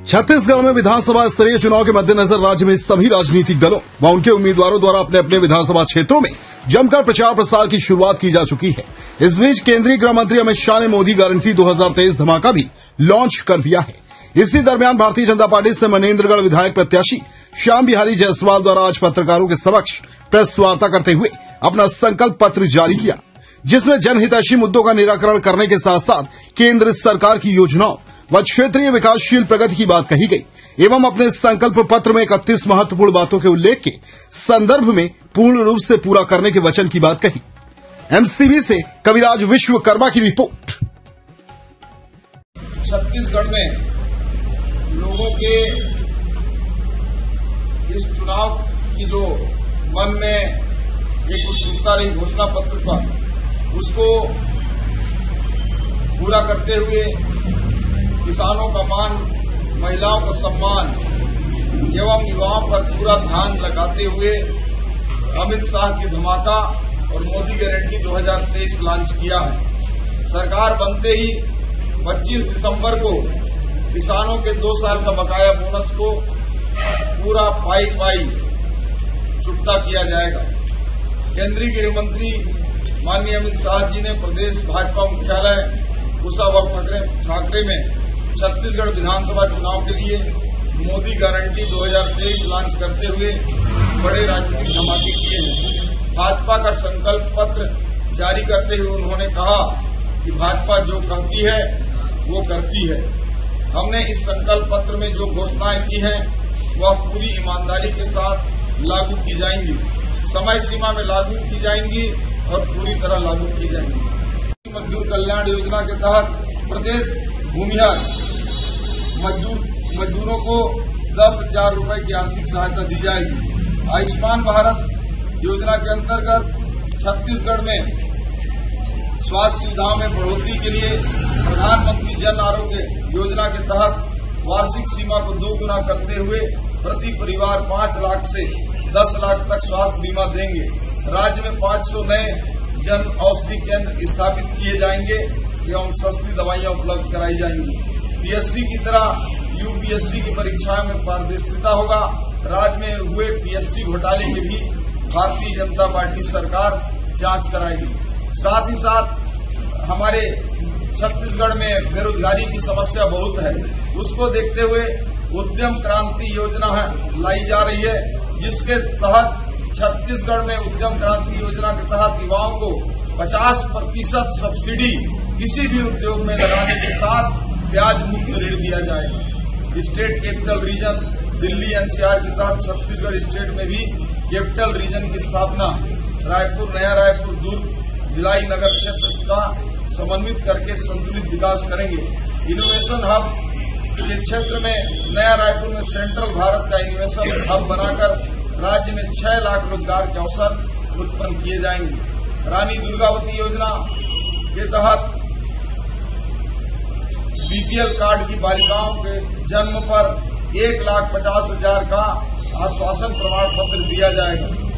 छत्तीसगढ़ में विधानसभा स्तरीय चुनाव के मद्देनजर राज्य में सभी राजनीतिक दलों व उनके उम्मीदवारों द्वारा अपने अपने विधानसभा क्षेत्रों में जमकर प्रचार प्रसार की शुरुआत की जा चुकी है। इस बीच केंद्रीय गृह मंत्री अमित शाह ने मोदी गारंटी 2023 धमाका भी लॉन्च कर दिया है। इसी दरमियान भारतीय जनता पार्टी से मनेन्द्रगढ़ विधायक प्रत्याशी श्याम बिहारी जायसवाल द्वारा आज पत्रकारों के समक्ष प्रेस वार्ता करते हुए अपना संकल्प पत्र जारी किया, जिसमें जनहितैषी मुद्दों का निराकरण करने के साथ साथ केंद्र सरकार की योजनाओं व क्षेत्रीय विकासशील प्रगति की बात कही गई एवं अपने संकल्प पत्र में 31 महत्वपूर्ण बातों के उल्लेख के संदर्भ में पूर्ण रूप से पूरा करने के वचन की बात कही। एमसीबी से कविराज विश्वकर्मा की रिपोर्ट। छत्तीसगढ़ में लोगों के इस चुनाव की जो मन में एक उत्सुकता रही घोषणा पत्र पर, उसको पूरा करते हुए किसानों का मान, महिलाओं का सम्मान एवं युवाओं पर पूरा ध्यान लगाते हुए अमित शाह की धमाका और मोदी गारंटी 2023 लॉन्च किया है। सरकार बनते ही 25 दिसंबर को किसानों के 2 साल का बकाया बोनस को पूरा पाई चुकता किया जाएगा। केंद्रीय गृह मंत्री माननीय अमित शाह जी ने प्रदेश भाजपा मुख्यालय कुशाभाऊ ठाकरे में छत्तीसगढ़ विधानसभा चुनाव के लिए मोदी गारंटी 2023 लॉन्च करते हुए बड़े राजनीतिक धमाके किए हैं। भाजपा का संकल्प पत्र जारी करते हुए उन्होंने कहा कि भाजपा जो कहती है वो करती है। हमने इस संकल्प पत्र में जो घोषणाएं की हैं वह पूरी ईमानदारी के साथ लागू की जाएंगी, समय सीमा में लागू की जाएंगी और पूरी तरह लागू की जाएंगी। मजदूर कल्याण योजना के तहत प्रत्येक भूमिहीन मजदूरों को 10,000 रुपए की आर्थिक सहायता दी जाएगी। आयुष्मान भारत योजना के अंतर्गत छत्तीसगढ़ में स्वास्थ्य सुविधाओं में बढ़ोतरी के लिए प्रधानमंत्री जन आरोग्य योजना के तहत वार्षिक सीमा को 2 गुना करते हुए प्रति परिवार 5 लाख से 10 लाख तक स्वास्थ्य बीमा देंगे। राज्य में 500 नए जन औषधि केंद्र स्थापित किए जाएंगे एवं सस्ती दवाइयां उपलब्ध कराई जाएंगी। पीएससी की तरह यूपीएससी की परीक्षाओं में पारदर्शिता होगा। राज्य में हुए पीएससी घोटाले की भी भारतीय जनता पार्टी सरकार जांच कराएगी। साथ ही साथ हमारे छत्तीसगढ़ में बेरोजगारी की समस्या बहुत है, उसको देखते हुए उद्यम क्रांति योजना लाई जा रही है, जिसके तहत छत्तीसगढ़ में उद्यम क्रांति योजना के तहत युवाओं को 50% सब्सिडी किसी भी उद्योग में लगाने के साथ ब्याज मुक्त ऋण दिया जाएगा। State capital region Delhi NCR के तहत छत्तीसगढ़ स्टेट में भी कैपिटल रीजन की स्थापना रायपुर, नया रायपुर, दुर्ग, भिलाई नगर क्षेत्र का समन्वित करके संतुलित विकास करेंगे। इनोवेशन हब के क्षेत्र में नया रायपुर में सेंट्रल भारत का इनोवेशन हब बनाकर राज्य में 6 लाख रोजगार के अवसर उत्पन्न किए जाएंगे। रानी दुर्गावती योजना के तहत बीपीएल कार्ड की बालिकाओं के जन्म पर 1,50,000 का आश्वासन प्रमाण पत्र दिया जाएगा।